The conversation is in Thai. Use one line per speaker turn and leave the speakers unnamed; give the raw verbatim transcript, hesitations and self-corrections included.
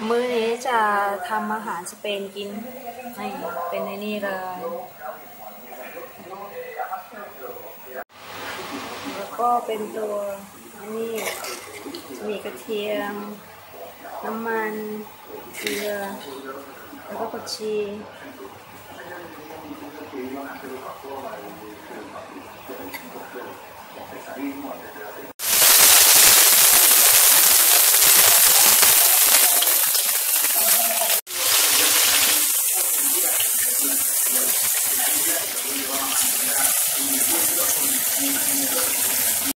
มื้อนี้จะทำอาหารสเปนกินนี่เป็นในนี่เลย แล้วก็เป็นตัวนี่มีกระเทียมน้ำมันเกลือแล้วก็ผักชี